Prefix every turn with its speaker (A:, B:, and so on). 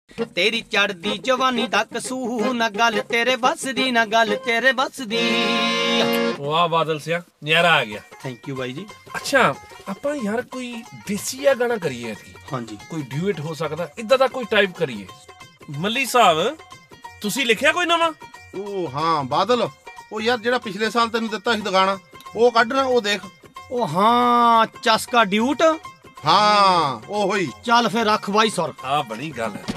A: तेरी चढ़दी जवानी दा कसूर ना गल तेरे बस दी ना गल तेरे बस दी।
B: वाह बादल सिया नजारा आ गया।
A: थैंक यू बाई जी।
B: अच्छा ਆਪਾਂ यार कोई देसी ਆ गाना करिए
A: हाँ जी
B: कोई ड्यूएट हो सकदा इदा दा कोई टाइप करिए। मल्ली साहब ਤੁਸੀਂ ਲਿਖਿਆ ਕੋਈ ਨਵਾਂ?
C: ਉਹ ਹਾਂ ਬਾਦਲ ਉਹ ਯਾਰ ਜਿਹੜਾ ਪਿਛਲੇ ਸਾਲ ਤੈਨੂੰ ਦਿੱਤਾ ਸੀ ਗਾਣਾ ਉਹ ਕੱਢਣਾ ਉਹ ਦੇਖ।
A: ਉਹ ਹਾਂ ਚਸਕਾ ਡਿਊਟ।
C: ਹਾਂ ਉਹ ਹੋਈ
A: ਚੱਲ ਫਿਰ ਰੱਖ ਬਾਈ ਸੁਰ।
B: ਆ ਬਣੀ ਗੱਲ ਹੈ।